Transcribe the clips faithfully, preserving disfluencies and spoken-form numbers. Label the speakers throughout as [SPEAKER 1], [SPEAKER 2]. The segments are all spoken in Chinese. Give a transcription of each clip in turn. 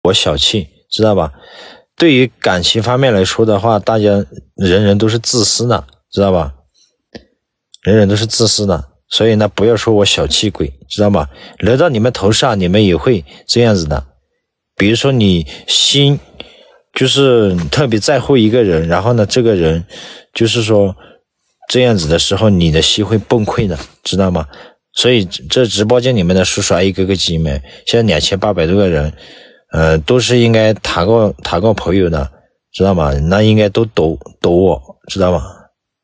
[SPEAKER 1] 我小气，知道吧？对于感情方面来说的话，大家人人都是自私的，知道吧？人人都是自私的，所以呢，不要说我小气鬼，知道吗？轮到你们头上，你们也会这样子的。比如说你心就是特别在乎一个人，然后呢，这个人就是说这样子的时候，你的心会崩溃的，知道吗？所以这直播间里面的叔叔阿姨哥哥姐妹，现在两千八百多个人，呃，都是应该谈过谈过朋友的，知道吗？那应该都懂懂我，知道吗？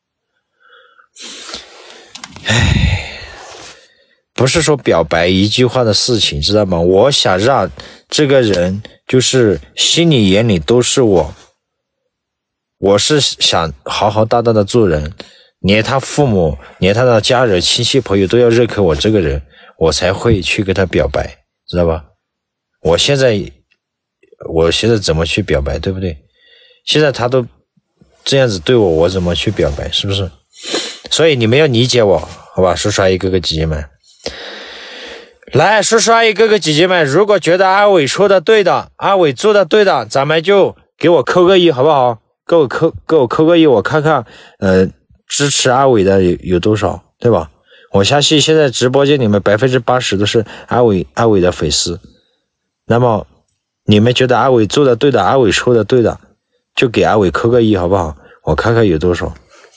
[SPEAKER 1] 唉，不是说表白一句话的事情，知道吗？我想让这个人就是心里眼里都是我，我是想好好大大的做人。连他父母，连他的家人、亲戚、朋友都要认可我这个人，我才会去跟他表白，知道吧？我现在，我现在怎么去表白，对不对？现在他都这样子对我，我怎么去表白，是不是？所以你们要理解我，好吧，叔叔阿姨哥哥姐姐们。来，叔叔阿姨哥哥姐姐们，如果觉得阿伟说的对的，阿伟做的对的，咱们就给我扣个一，好不好？给我扣，给我扣个一，我看看，呃。支持阿伟的有有多少，对吧？我相信现在直播间里面百分之八十都是阿伟阿伟的粉丝。那么你们觉得阿伟做的对的，阿伟说的对的，就给阿伟扣个一，好不好？我看看有多少。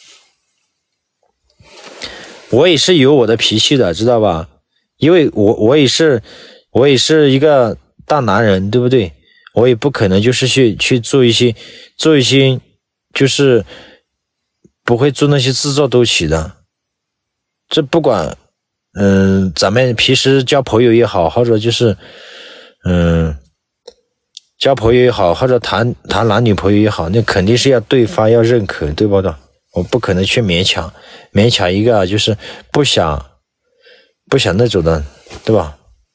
[SPEAKER 1] 我也是有我的脾气的，知道吧？因为我我也是我也是一个大男人，对不对？我也不可能就是去去做一些做一些就是。不会做那些自作多情的，这不管，嗯、呃，咱们平时交朋友也好，或者就是，嗯、呃，交朋友也好，或者谈谈男女朋友也好，那肯定是要对方要认可，对不对？我不可能去勉强，勉强一个就是不想不想那种的，对吧？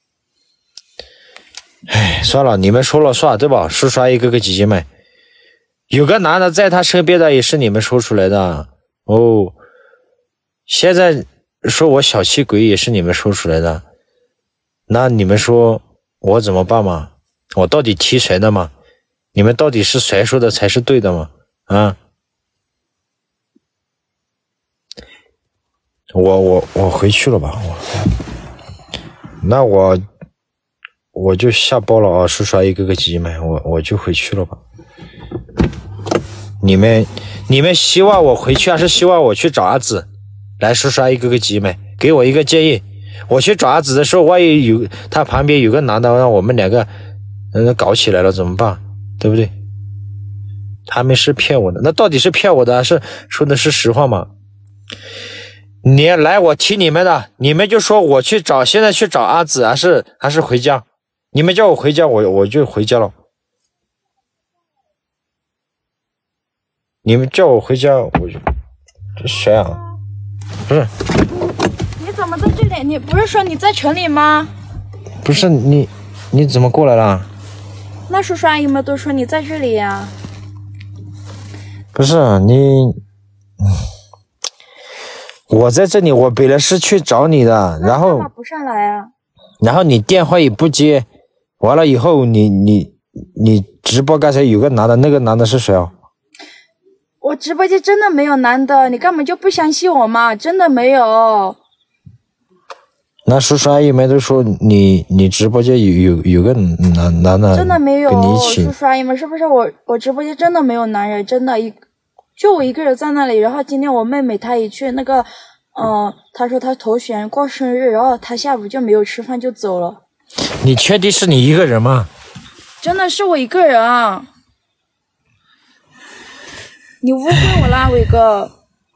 [SPEAKER 1] 哎，算了，你们说了算，对吧？叔叔阿姨哥哥姐姐们。有个男的在他身边的也是你们说出来的哦，现在说我小气鬼也是你们说出来的，那你们说我怎么办嘛？我到底听谁的嘛？你们到底是谁说的才是对的嘛？啊，我我我回去了吧，我那我我就下播了啊，叔叔阿姨哥哥姐姐们，我我就回去了吧。你们你们希望我回去还是希望我去找阿紫？来，叔叔阿姨哥哥姐姐们，给我一个建议。我去找阿紫的时候，万一有他旁边有个男的让我们两个嗯搞起来了怎么办？对不对？他们是骗我的，那到底是骗我的还是说的是实话吗？你来，我听你们的，你们就说我去找，现在去找阿紫还是还是回家？你们叫我回家，我我就回家了。你们叫我回家，我就这谁啊？不是，
[SPEAKER 2] 你怎么在这里？你不是说你在城里吗？
[SPEAKER 1] 不是你，你怎么过来了？
[SPEAKER 2] 那叔叔阿姨们都说你在这里呀、啊。
[SPEAKER 1] 不是你，我在这里，我本来是去找你的，然后
[SPEAKER 2] 不上来啊？
[SPEAKER 1] 然后你电话也不接，完了以后你你你直播刚才有个男的，那个男的是谁啊？
[SPEAKER 2] 我直播间真的没有男的，你根本就不相信我嘛，真的没有。
[SPEAKER 1] 那叔叔阿姨们都说你你直播间有有有个男男的，
[SPEAKER 2] 真的没有。
[SPEAKER 1] 跟你一起。
[SPEAKER 2] 叔叔阿姨们是不是我我直播间真的没有男人，真的一就我一个人在那里。然后今天我妹妹她也去那个，嗯、呃，她说她同学过生日，然后她下午就没有吃饭就走了。
[SPEAKER 1] 你确定是你一个人吗？
[SPEAKER 2] 真的是我一个人啊。你误会我啦，伟哥。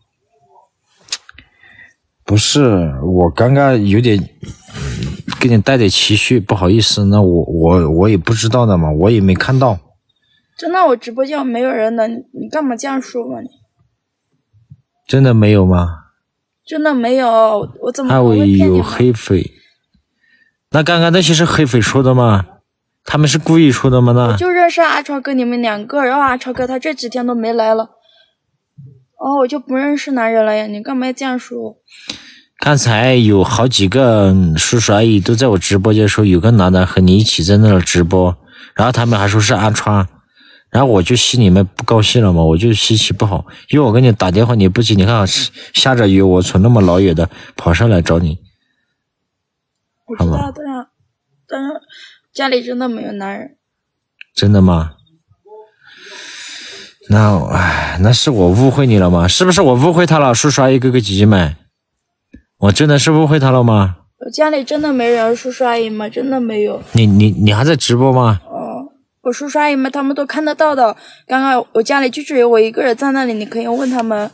[SPEAKER 1] 不是，我刚刚有点给你带点情绪，不好意思。那我我我也不知道的嘛，我也没看到。
[SPEAKER 2] 真的，我直播间没有人的，你干嘛这样说嘛？你
[SPEAKER 1] 真的没有吗？
[SPEAKER 2] 真的没有，我怎么
[SPEAKER 1] 阿伟
[SPEAKER 2] 会骗你
[SPEAKER 1] 有黑粉，那刚刚那些是黑粉说的吗？他们是故意说的吗？呢？
[SPEAKER 2] 我就认识阿超哥你们两个，然后阿超哥他这几天都没来了。哦，我就不认识男人了呀！你干嘛要这样说？
[SPEAKER 1] 刚才有好几个叔叔阿姨都在我直播间说，有个男的和你一起在那儿直播， 然后他们还说是暗疮，然后我就心里面不高兴了嘛，我就心情不好，因为我给你打电话你不接，你看下着雨我从那么老远的跑上来找你，
[SPEAKER 2] 我知道，但是但是家里真的没有男人。
[SPEAKER 1] 真的吗？那唉，那是我误会你了吗？是不是我误会他了？叔叔阿姨哥哥姐姐们，我真的是误会他了吗？
[SPEAKER 2] 我家里真的没人，叔叔阿姨们真的没有。
[SPEAKER 1] 你你你还在直播吗？
[SPEAKER 2] 哦，我叔叔阿姨们他们都看得到的。刚刚我家里就只有我一个人在那里，你可以问他们。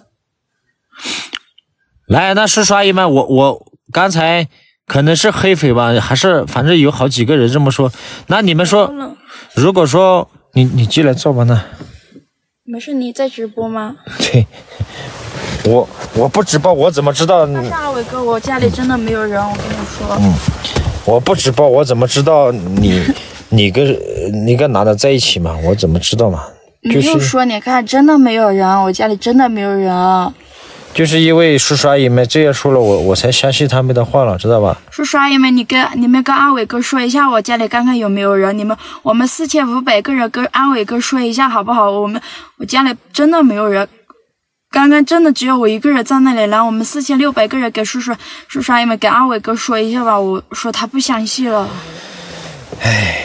[SPEAKER 1] 来，那叔叔阿姨们，我我刚才可能是黑粉吧，还是反正有好几个人这么说。那你们说，如果说你你进来坐吧，那
[SPEAKER 2] 没事，你在直播吗？
[SPEAKER 1] 对，我我不直播，我怎么知道？
[SPEAKER 2] 但是阿伟哥，我家里真的没有人，我跟你说。
[SPEAKER 1] 嗯，我不直播，我怎么知道你你跟你跟男的在一起嘛？我怎么知道嘛？就是、
[SPEAKER 2] 你就说，你看，真的没有人，我家里真的没有人。
[SPEAKER 1] 就是因为叔叔阿姨们这样说了，我我才相信他们的话了，知道吧？
[SPEAKER 2] 叔叔阿姨们，你跟你们跟阿伟哥说一下，我家里看看有没有人。你们我们四千五百个人跟阿伟哥说一下好不好？我们我家里真的没有人，刚刚真的只有我一个人在那里。然后我们四千六百个人给叔叔叔叔阿姨们跟阿伟哥说一下吧。我说他不相信了。
[SPEAKER 1] 唉，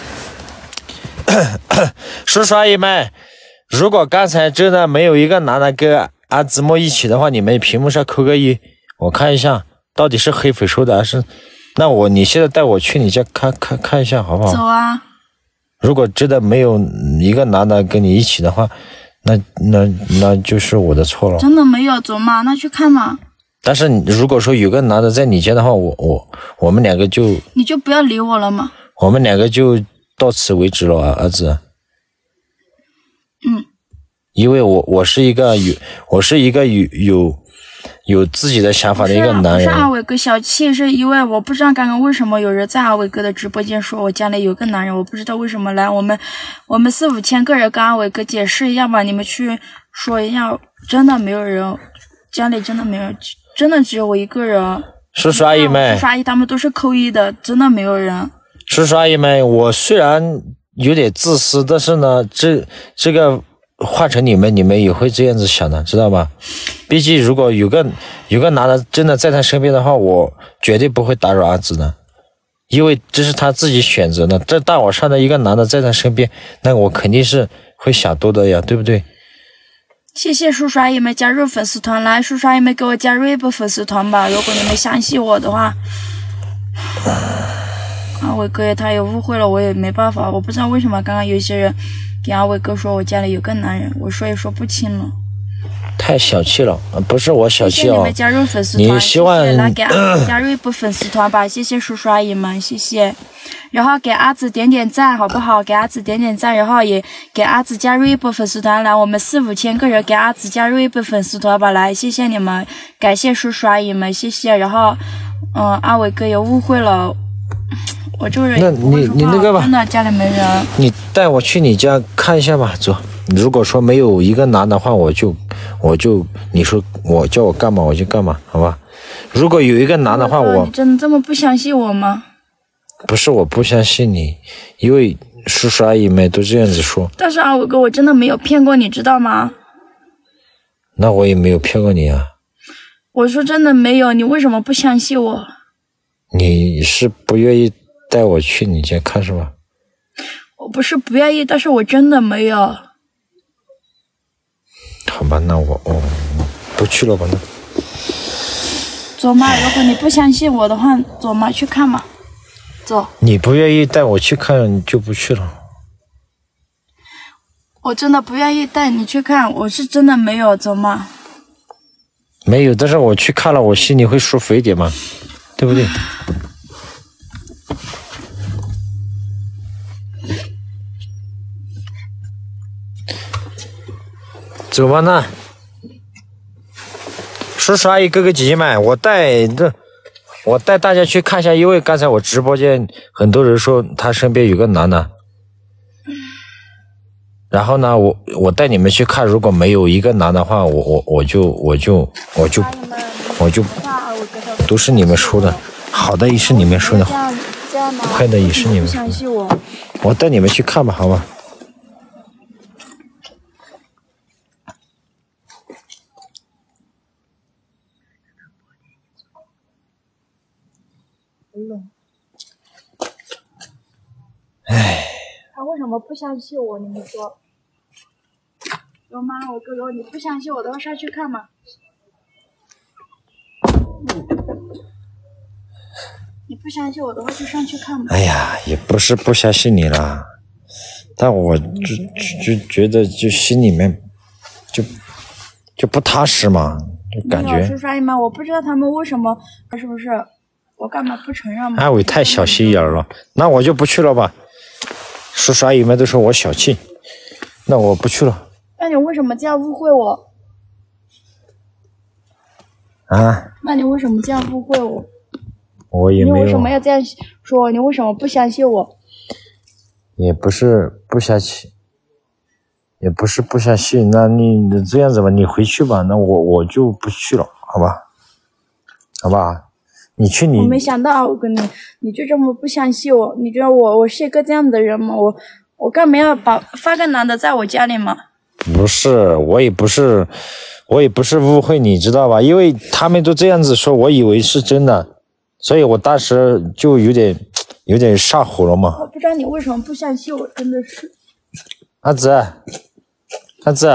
[SPEAKER 1] 叔叔阿姨们，如果刚才真的没有一个男的跟按字幕一起的话，你们屏幕上扣个一，我看一下到底是黑粉说的还是……那我你现在带我去你家看看看一下好不好？
[SPEAKER 2] 走啊！
[SPEAKER 1] 如果真的没有一个男的跟你一起的话，那那那就是我的错了。
[SPEAKER 2] 真的没有，走嘛，那去看嘛。
[SPEAKER 1] 但是如果说有个男的在你家的话，我我我们两个就
[SPEAKER 2] 你就不要理我了嘛。
[SPEAKER 1] 我们两个就到此为止了啊，儿子。
[SPEAKER 2] 嗯。
[SPEAKER 1] 因为我我是一个有我是一个有有有自己的想法的一个男人。
[SPEAKER 2] 不是阿伟哥小气，是因为我不知道刚刚为什么有人在阿伟哥的直播间说我家里有个男人，我不知道为什么。来，我们我们四五千个人跟阿伟哥解释一下吧，你们去说一下，真的没有人，家里真的没有人，真的只有我一个人。
[SPEAKER 1] 叔叔阿姨们，
[SPEAKER 2] 叔叔阿姨他们都是扣一的，真的没有人。
[SPEAKER 1] 叔叔阿姨们，我虽然有点自私，但是呢，这这个。换成你们，你们也会这样子想的，知道吧？毕竟如果有个有个男的真的在他身边的话，我绝对不会打扰儿子的，因为这是他自己选择的。这大晚上的一个男的在他身边，那我肯定是会想多的呀，对不对？
[SPEAKER 2] 谢谢叔叔阿姨们加入粉丝团，来，叔叔阿姨们给我加入一波粉丝团吧。如果你们相信我的话，阿伟哥他也误会了，我也没办法，我不知道为什么刚刚有一些人。给阿伟哥说我家里有个男人，我说也说不清了。
[SPEAKER 1] 太小气了，不是我小气哦。
[SPEAKER 2] 谢谢你们加入粉丝团，
[SPEAKER 1] 你希望
[SPEAKER 2] 谢谢来给阿子加入一波粉丝团吧，谢谢叔叔阿姨们，谢谢。然后给阿子点点赞好不好？给阿子点点赞，然后也给阿子加入一波粉丝团，来，我们四五千个人给阿子加入一波粉丝团吧，来，谢谢你们，感谢叔叔阿姨们，谢谢。然后，嗯，阿伟哥也误会了。我这个人，
[SPEAKER 1] 那你你那个吧，
[SPEAKER 2] 真的家里没人。
[SPEAKER 1] 你带我去你家看一下吧，走。如果说没有一个男的话，我就我就你说我叫我干嘛我就干嘛，好吧？如果有一个男的话，我
[SPEAKER 2] 你真的这么不相信我吗？
[SPEAKER 1] 不是我不相信你，因为叔叔阿姨们都这样子说。
[SPEAKER 2] 但是阿伟哥，我真的没有骗过你，知道吗？
[SPEAKER 1] 那我也没有骗过你啊。
[SPEAKER 2] 我说真的没有，你为什么不相信我？
[SPEAKER 1] 你是不愿意带我去你家看是吧？
[SPEAKER 2] 我不是不愿意，但是我真的没有。
[SPEAKER 1] 好吧，那我我不去了吧那。
[SPEAKER 2] 走嘛，如果你不相信我的话，走嘛，去看嘛，走。
[SPEAKER 1] 你不愿意带我去看，你就不去了。
[SPEAKER 2] 我真的不愿意带你去看，我是真的没有，走嘛。
[SPEAKER 1] 没有，但是我去看了，我心里会舒服一点嘛，对不对？走吧，那叔叔阿姨哥哥姐姐们，我带这，我带大家去看一下，因为刚才我直播间很多人说他身边有个男的，然后呢，我我带你们去看，如果没有一个男的话，我我我就我就我就我就都是你们说的，好的也是你们说的，坏的也是你们说的。 我带你们去看吧，好吗？唉，
[SPEAKER 2] 他为什么不相信我？你们说？有吗？我哥哥，你不相信我的话，上去看嘛。你不相信我的话，就上去看嘛。
[SPEAKER 1] 哎呀，也不是不相信你啦，但我就就就觉得就心里面就就不踏实嘛，就感觉。
[SPEAKER 2] 叔叔阿姨们，我不知道他们为什么，是不是？我干嘛不承认嘛？
[SPEAKER 1] 阿伟太小心眼了，那我就不去了吧。叔叔阿姨们都说我小气，那我不去了。
[SPEAKER 2] 那你为什么这样误会我？
[SPEAKER 1] 啊？
[SPEAKER 2] 那你为什么这样误会我？
[SPEAKER 1] 我也没有。
[SPEAKER 2] 你为什么要这样说？你为什么不相信我？
[SPEAKER 1] 也不是不相信，也不是不相信。那你你这样子吧，你回去吧，那我我就不去了，好吧？好吧？你去你。
[SPEAKER 2] 我没想到，我跟你，你就这么不相信我？你觉得我我是一个这样的人吗？我我干嘛要把发个男的在我家里吗？
[SPEAKER 1] 不是，我也不是，我也不是误会你，知道吧？因为他们都这样子说，我以为是真的，所以我当时就有点有点上火了嘛。
[SPEAKER 2] 我不知道你为什么不相信我，真的是。
[SPEAKER 1] 阿紫，阿紫，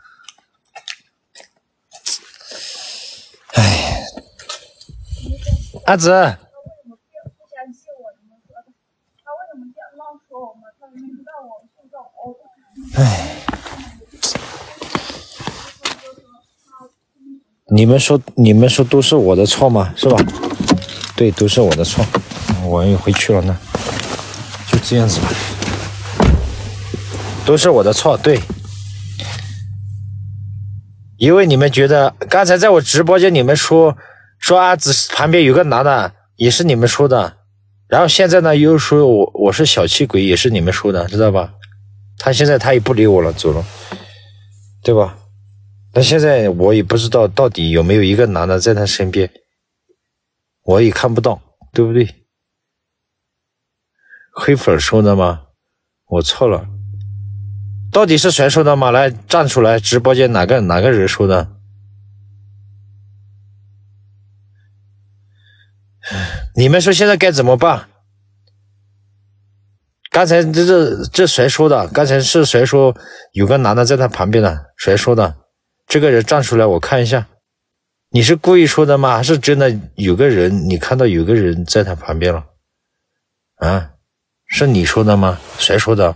[SPEAKER 1] 哎，阿紫。他为
[SPEAKER 2] 什么不相信我？你们说的，他为什么这样乱说我们？他明明知道我是个我。
[SPEAKER 1] 哎。你们说，你们说都是我的错吗？是吧？对，都是我的错。我也回去了呢，就这样子吧。都是我的错，对。因为你们觉得刚才在我直播间，你们说说阿紫旁边有个男的，也是你们说的。然后现在呢，又说我我是小气鬼，也是你们说的，知道吧？他现在他也不理我了，走了，对吧？那现在我也不知道到底有没有一个男的在他身边，我也看不到，对不对？黑粉说的吗？我错了，到底是谁说的吗？来站出来，直播间哪个哪个人说的？你们说现在该怎么办？刚才这这这谁说的？刚才是谁说有个男的在他旁边的？谁说的？这个人站出来，我看一下。你是故意说的吗？还是真的有个人，你看到有个人在他旁边了？啊，是你说的吗？谁说的？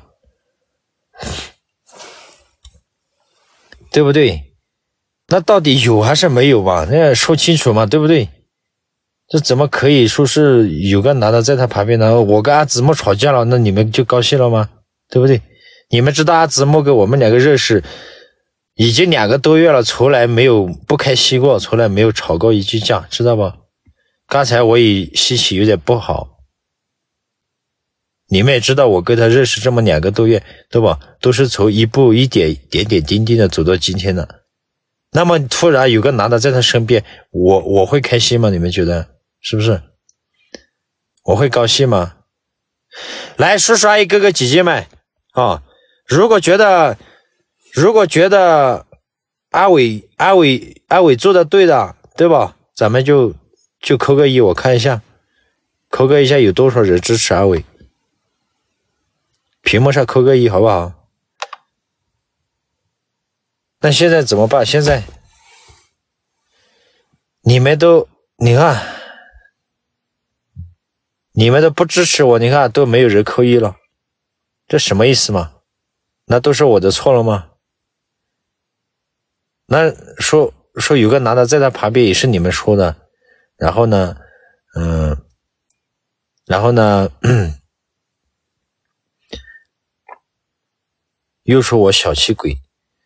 [SPEAKER 1] 对不对？那到底有还是没有吧？那说清楚嘛，对不对？这怎么可以说是有个男的在他旁边呢？我跟阿子墨吵架了，那你们就高兴了吗？对不对？你们知道阿子墨跟我们两个认识已经两个多月了，从来没有不开心过，从来没有吵过一句架，知道吧？刚才我也心情有点不好。你们也知道我跟他认识这么两个多月，对吧？都是从一步一点点点滴滴的走到今天的。那么突然有个男的在他身边，我我会开心吗？你们觉得是不是？我会高兴吗？来，叔叔阿姨哥哥姐姐们啊，如果觉得如果觉得阿伟阿伟阿伟做的对的，对吧？咱们就就扣个一，我看一下，扣个一下有多少人支持阿伟？屏幕上扣个一，好不好？那现在怎么办？现在你们都，你看，你们都不支持我，你看都没有人扣一了，这什么意思嘛？那都是我的错了吗？那说说有个男的在他旁边也是你们说的，然后呢，嗯，然后呢，又说我小气鬼。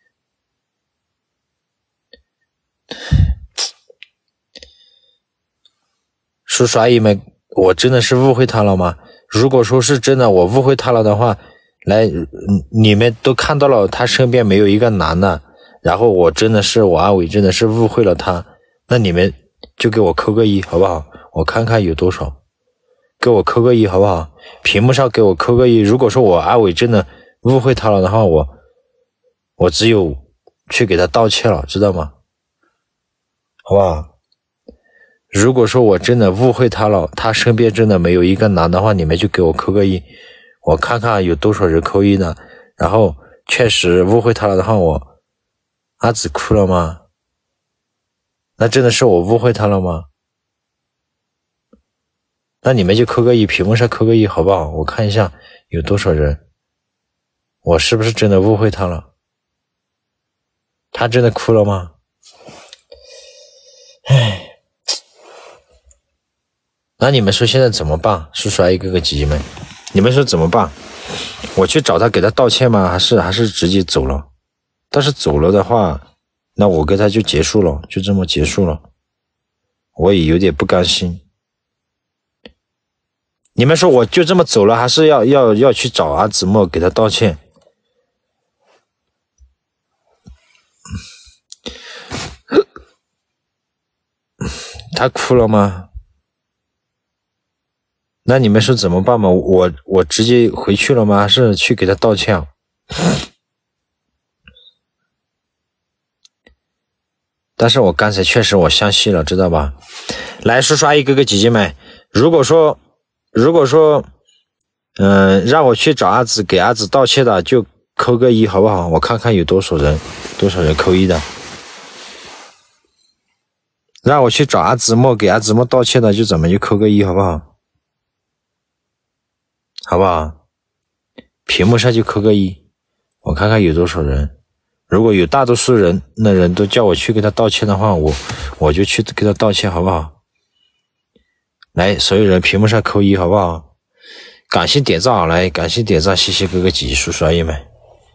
[SPEAKER 1] 叔叔阿姨们，我真的是误会他了吗？如果说是真的我误会他了的话，来，你们都看到了他身边没有一个男的，然后我真的是我阿伟真的是误会了他，那你们就给我扣个一好不好？我看看有多少。 给我扣个一好不好？屏幕上给我扣个一。如果说我阿伟真的误会他了的话，我我只有去给他道歉了，知道吗？好不好？如果说我真的误会他了，他身边真的没有一个男的话，你们就给我扣个一，我看看有多少人扣一呢？然后确实误会他了的话，我阿紫哭了吗？那真的是我误会他了吗？那你们就扣个一，屏幕上扣个一好不好？我看一下有多少人，我是不是真的误会他了？他真的哭了吗？唉，那你们说现在怎么办？叔叔阿姨哥哥姐姐们，你们说怎么办？我去找他给他道歉吗？还是还是直接走了？但是走了的话，那我跟他就结束了，就这么结束了。我也有点不甘心。你们说我就这么走了，还是要要要去找阿子墨给他道歉？他哭了吗？那你们说怎么办嘛？我我直接回去了吗？还是去给他道歉？但是我刚才确实我相信了，知道吧？来，叔叔阿姨哥哥姐姐们，如果说如果说嗯、呃、让我去找阿紫给阿紫道歉的，就扣个一好不好？我看看有多少人多少人扣一的。让我去找阿子墨给阿子墨道歉的，就怎么就扣个一好不好？好不好？屏幕上就扣个一，我看看有多少人。如果有大多数人那人都叫我去给他道歉的话，我我就去给他道歉，好不好？来，所有人屏幕上扣一，好不好？感谢点赞，来，感谢点赞，谢谢哥哥姐姐叔叔阿姨们。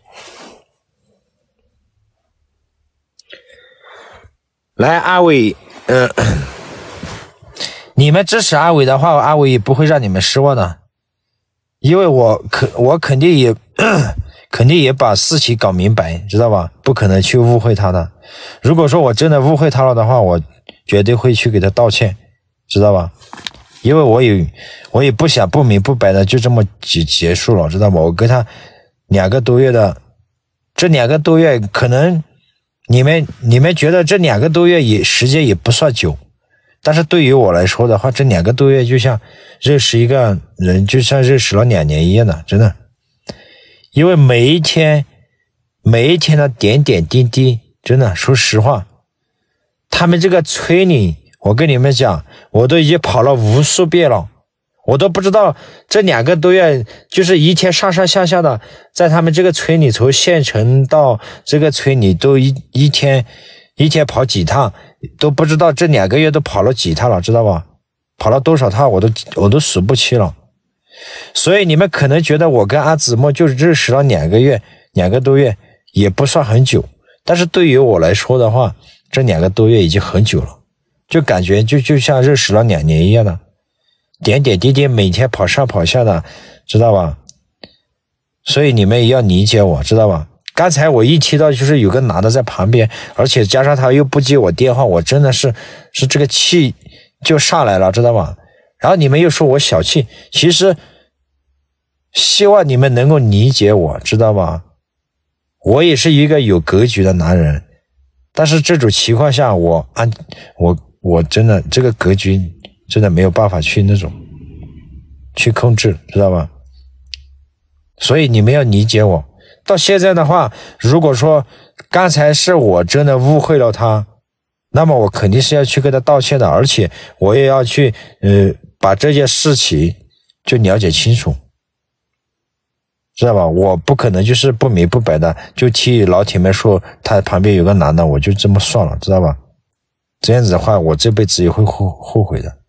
[SPEAKER 1] 来，阿伟，呃，你们支持阿伟的话，阿伟也不会让你们失望的，因为我肯我肯定也肯定也把事情搞明白，知道吧？不可能去误会他的。如果说我真的误会他了的话，我绝对会去给他道歉，知道吧？因为我也我也不想不明不白的就这么结结束了，知道吧？我跟他两个多月的，这两个多月可能你们你们觉得这两个多月也时间也不算久，但是对于我来说的话，这两个多月就像认识一个人，就像认识了两年一样的，真的。因为每一天每一天的点点滴滴，真的说实话，他们这个村里，我跟你们讲，我都已经跑了无数遍了，我都不知道这两个多月就是一天上上下下的，在他们这个村里，从县城到这个村里都一一天一天跑几趟，都不知道这两个月都跑了几趟了，知道吧？跑了多少趟我都我都数不清了。所以你们可能觉得我跟阿子墨就认识了两个月两个多月也不算很久，但是对于我来说的话，这两个多月已经很久了，就感觉就就像认识了两年一样的，点点滴滴每天跑上跑下的，知道吧？所以你们也要理解我，知道吧？刚才我一提到就是有个男的在旁边，而且加上他又不接我电话，我真的是是这个气就上来了，知道吧？然后你们又说我小气，其实希望你们能够理解我，知道吧？我也是一个有格局的男人，但是这种情况下我按我我真的这个格局真的没有办法去那种去控制，知道吧？所以你们要理解我。到现在的话，如果说刚才是我真的误会了他，那么我肯定是要去跟他道歉的，而且我也要去呃把这件事情就了解清楚，知道吧？我不可能就是不明不白的就替老铁们说他旁边有个男的，我就这么算了，知道吧？这样子的话，我这辈子也会后后悔的。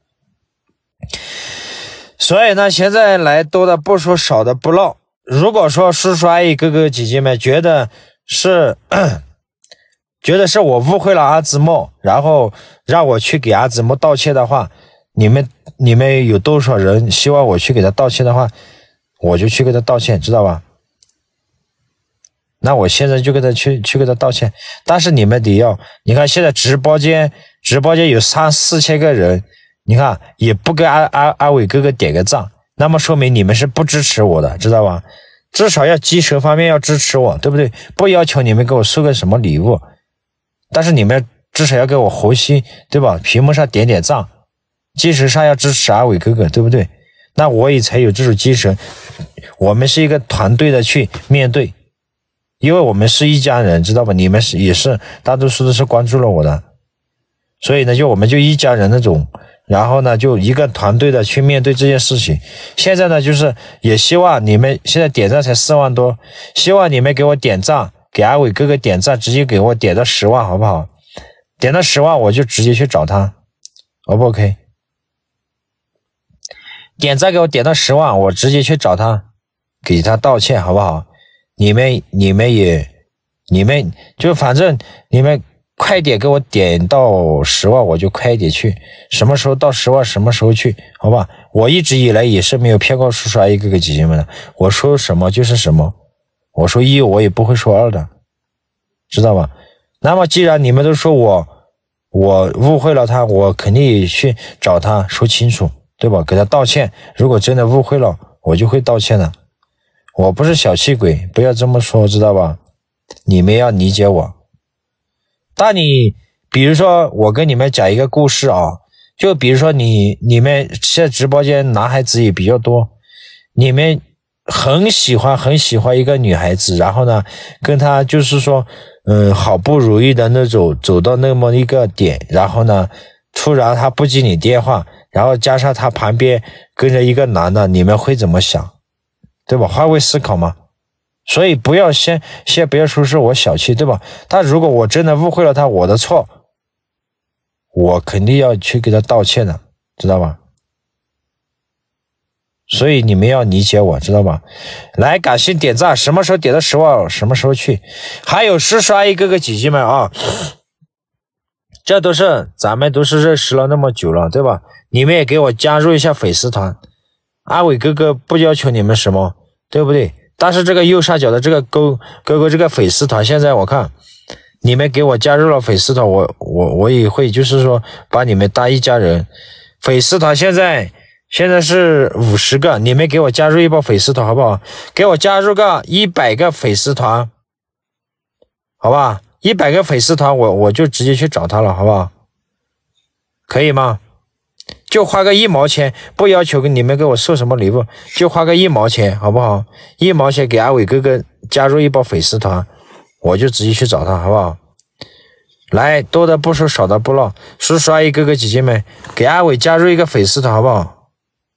[SPEAKER 1] 所以呢，现在来多的不说，少的不唠。如果说叔叔阿姨哥哥姐姐们觉得是觉得是我误会了阿子墨，然后让我去给阿子墨道歉的话，你们你们有多少人希望我去给他道歉的话，我就去给他道歉，知道吧？那我现在就给他去去给他道歉。但是你们得要，你看现在直播间直播间有三四千个人， 你看也不给阿阿阿伟哥哥点个赞，那么说明你们是不支持我的，知道吧？至少要精神方面要支持我，对不对？不要求你们给我送个什么礼物，但是你们至少要给我红心，对吧？屏幕上点点赞，精神上要支持阿伟哥哥，对不对？那我也才有这种精神。我们是一个团队的去面对，因为我们是一家人，知道吧？你们是也是大多数都是关注了我的，所以呢，就我们就一家人那种。然后呢，就一个团队的去面对这件事情。现在呢，就是也希望你们现在点赞才四万多，希望你们给我点赞，给阿伟哥哥点赞，直接给我点到十万，好不好？点到十万我就直接去找他 ，O 不 OK？ 点赞给我点到十万，我直接去找他，给他道歉，好不好？你们你们也，你们就反正你们。快点给我点到十万，我就快点去。什么时候到十万，什么时候去，好吧？我一直以来也是没有骗过叔叔阿姨哥哥姐姐们的。我说什么就是什么，我说一，我也不会说二的，知道吧？那么既然你们都说我我误会了他，我肯定也去找他说清楚，对吧？给他道歉。如果真的误会了，我就会道歉的。我不是小气鬼，不要这么说，知道吧？你们要理解我。但你比如说我跟你们讲一个故事啊，就比如说你你们现在直播间男孩子也比较多，你们很喜欢很喜欢一个女孩子，然后呢跟她就是说嗯好不如意的那种走到那么一个点，然后呢突然她不接你电话，然后加上她旁边跟着一个男的，你们会怎么想？对吧？换位思考吗？所以不要先先不要说是我小气，对吧？但如果我真的误会了他，我的错，我肯定要去给他道歉的，知道吧？所以你们要理解我，知道吧？来，感谢点赞，什么时候点到十万，什么时候去。还有叔叔阿姨哥哥姐姐们啊，这都是咱们都是认识了那么久了，对吧？你们也给我加入一下粉丝团。阿伟哥哥不要求你们什么，对不对？但是这个右上角的这个勾勾勾这个粉丝团，现在我看你们给我加入了粉丝团，我我我也会就是说把你们当一家人。粉丝团现在现在是五十个，你们给我加入一波粉丝团好不好？给我加入个一百个粉丝团，好吧？一百个粉丝团，我我就直接去找他了，好不好？可以吗？就花个一毛钱，不要求你们给我送什么礼物，就花个一毛钱，好不好？一毛钱给阿伟哥哥加入一波粉丝团，我就直接去找他，好不好？来，多的不说，少的不落，叔叔阿姨哥哥姐姐们，给阿伟加入一个粉丝团，好不好？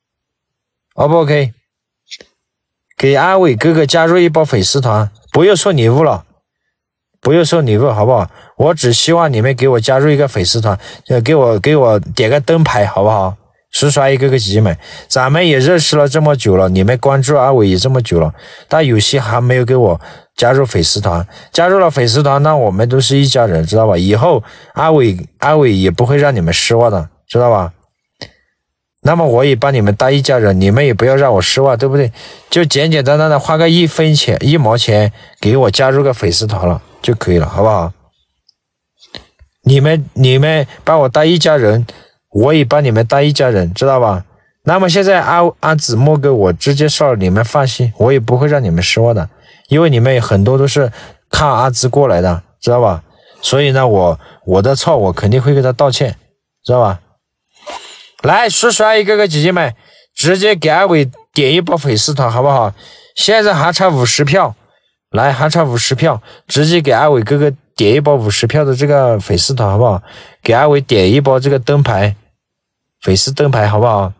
[SPEAKER 1] O 不 OK？ 给阿伟哥哥加入一波粉丝团，不用送礼物了，不用送礼物，好不好？我只希望你们给我加入一个粉丝团，就给我给我点个灯牌，好不好？叔叔阿姨哥哥姐姐们，咱们也认识了这么久了，你们关注阿伟也这么久了，但有些还没有给我加入粉丝团，加入了粉丝团，那我们都是一家人，知道吧？以后阿伟阿伟也不会让你们失望的，知道吧？那么我也把你们当一家人，你们也不要让我失望，对不对？就简简单单的花个一分钱一毛钱给我加入个粉丝团了就可以了，好不好？你们你们把我当一家人，我也把你们当一家人，知道吧？那么现在阿阿子莫哥我直接上，你们放心，我也不会让你们失望的，因为你们很多都是看阿子过来的，知道吧？所以呢，我我的错我肯定会给他道歉，知道吧？来，叔叔阿姨哥哥姐姐们，直接给阿伟点一波粉丝团，好不好？现在还差五十票，来，还差五十票，直接给阿伟哥哥点一波五十票的这个粉丝团，好不好？给阿伟点一波这个灯牌，粉丝灯牌，好不好？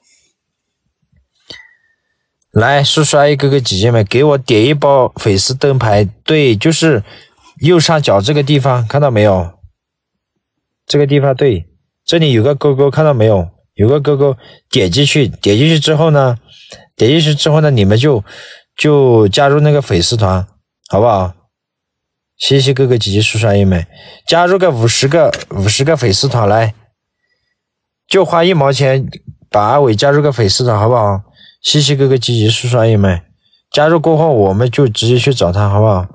[SPEAKER 1] 来，叔叔阿姨哥哥姐姐们，给我点一波粉丝灯牌，对，就是右上角这个地方，看到没有？这个地方，对。这里有个勾勾，看到没有？有个勾勾，点进去，点进去之后呢，点进去之后呢，你们就就加入那个粉丝团，好不好？谢谢哥哥姐姐叔叔阿姨们，加入个五十个五十个粉丝团来，就花一毛钱把阿伟加入个粉丝团，好不好？谢谢哥哥姐姐叔叔阿姨们，加入过后我们就直接去找他，好不好？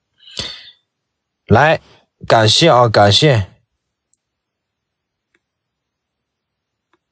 [SPEAKER 1] 来，感谢啊，感谢。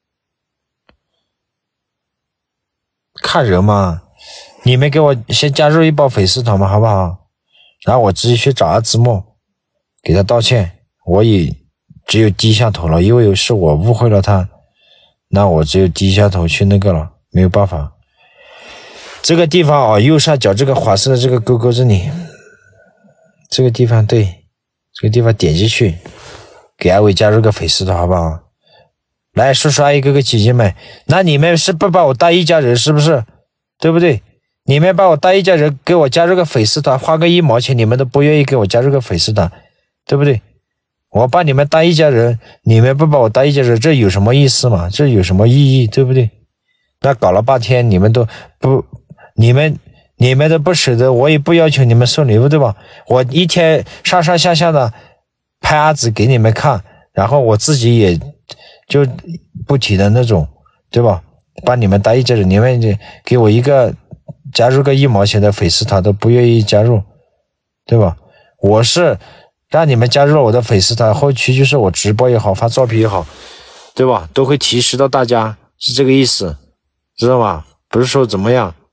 [SPEAKER 1] 看人嘛。你们给我先加入一包粉丝团嘛，好不好？然后我直接去找阿兹莫，给他道歉。我也只有低下头了，因为是我误会了他，那我只有低下头去那个了，没有办法。这个地方啊，右上角这个黄色的这个勾勾这里，这个地方对，这个地方点进去，给阿伟加入个粉丝团，好不好？来，叔叔阿姨哥哥姐姐们，那你们是不把我当一家人，是不是？对不对？你们把我当一家人，给我加入个粉丝团，花个一毛钱，你们都不愿意给我加入个粉丝团，对不对？我把你们当一家人，你们不把我当一家人，这有什么意思嘛？这有什么意义，对不对？那搞了半天，你们都不，你们你们都不舍得，我也不要求你们送礼物，对吧？我一天上上下下的拍阿紫给你们看，然后我自己也就不提的那种，对吧？把你们当一家人，你们给我一个加入个一毛钱的粉丝团都不愿意加入，对吧？我是让你们加入了我的粉丝团，后期就是我直播也好，发照片也好，对吧？都会提示到大家，是这个意思，知道吗？不是说怎么样。